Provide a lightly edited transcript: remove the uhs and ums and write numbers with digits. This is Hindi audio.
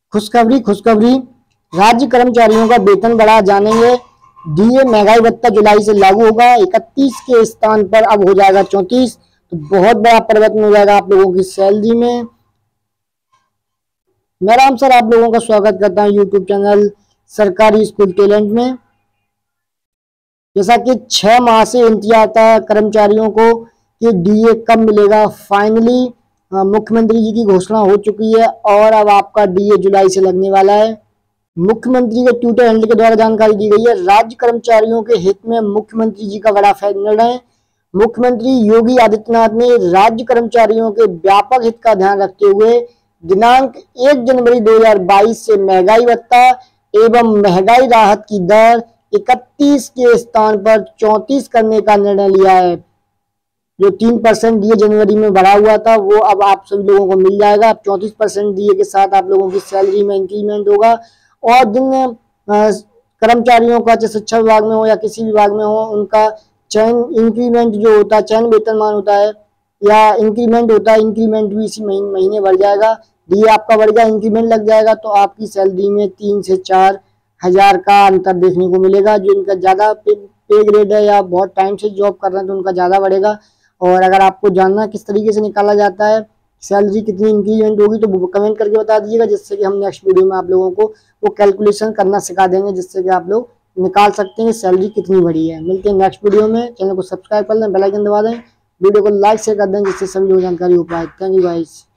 खुशखबरी खुशखबरी, राज्य कर्मचारियों का वेतन बढ़ा, जानेंगे। डीए महंगाई भत्ता जुलाई से लागू होगा, 31 के स्थान पर अब हो जाएगा 34। तो बहुत बड़ा परिवर्तन हो जाएगा आप लोगों की सैलरी में। मैं राम सर आप लोगों का स्वागत करता हूं यूट्यूब चैनल सरकारी स्कूल टैलेंट में। जैसा कि 6 माह से इंतजार था कर्मचारियों को कि डीए कब मिलेगा, फाइनली मुख्यमंत्री जी की घोषणा हो चुकी है और अब आपका डीए जुलाई से लगने वाला है। मुख्यमंत्री के ट्विटर हैंडल के द्वारा जानकारी दी गई है। राज्य कर्मचारियों के हित में मुख्यमंत्री जी का बड़ा निर्णय। मुख्यमंत्री योगी आदित्यनाथ ने राज्य कर्मचारियों के व्यापक हित का ध्यान रखते हुए दिनांक 1 जनवरी 2022 से महंगाई भत्ता एवं महंगाई राहत की दर 31 के स्थान पर 34 करने का निर्णय लिया है। जो 3% डीए जनवरी में बढ़ा हुआ था वो अब आप सभी लोगों को मिल जाएगा। 34% डीए के साथ आप लोगों की सैलरी में इंक्रीमेंट होगा। और जिन कर्मचारियों का चाहे शिक्षा विभाग में हो या किसी विभाग में हो, उनका चयन इंक्रीमेंट जो होता है, चयन वेतनमान होता है या इंक्रीमेंट होता है, इंक्रीमेंट भी इसी महीने बढ़ जाएगा। डीए आपका बढ़ गया, इंक्रीमेंट लग जाएगा तो आपकी सैलरी में 3 से 4 हजार का अंतर देखने को मिलेगा। जो इनका ज्यादा पे ग्रेड है या बहुत टाइम से जॉब कर रहे हैं तो उनका ज्यादा बढ़ेगा। और अगर आपको जानना किस तरीके से निकाला जाता है सैलरी कितनी इंक्रीमेंट होगी तो वो कमेंट करके बता दीजिएगा, जिससे कि हम नेक्स्ट वीडियो में आप लोगों को वो कैलकुलेशन करना सिखा देंगे, जिससे कि आप लोग निकाल सकते हैं सैलरी कितनी बढ़ी है। मिलते हैं नेक्स्ट वीडियो में। चैनल को सब्सक्राइब कर लें, बेल आइकन दबा दें, वीडियो को लाइक शेयर कर दें, जिससे सभी लोग जानकारी हो पाए। Thank you guys.